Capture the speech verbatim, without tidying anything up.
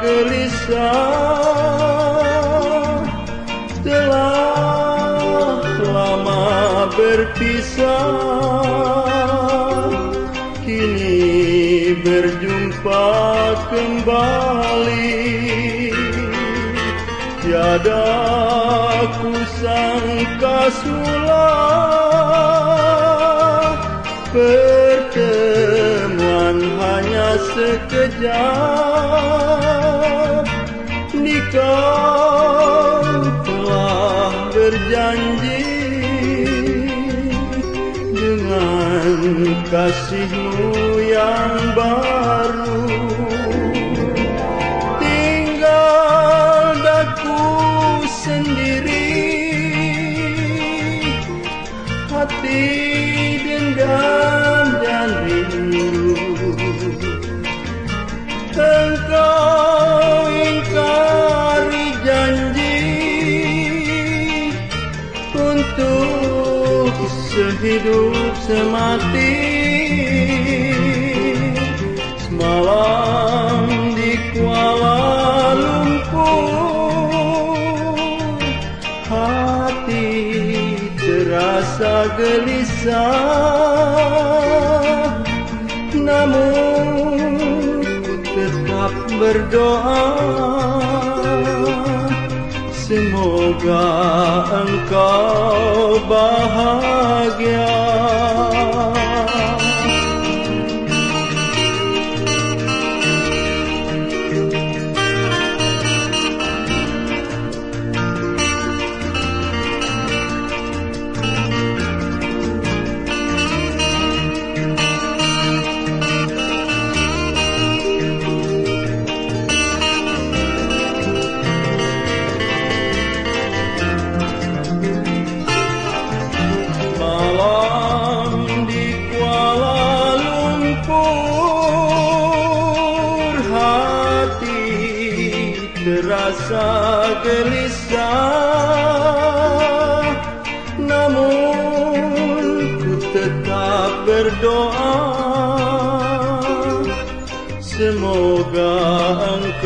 gelisah, telah lama berpisah, kini berjumpa kembali. Tiada kusangka semula pertemuan hanya sekejap. Nikah telah berjanji dengan kasihmu yang baru. Tinggal daku sendiri, hati dendam dan rindu. Engkau ingkari janji untuk sehidup semati. Semalam di Kuala Lumpur, hati terasa gelisah, namun ku tetap berdoa, semoga engkau bahagia. Terasa gelisah, namun ku tetap berdoa, semoga engkau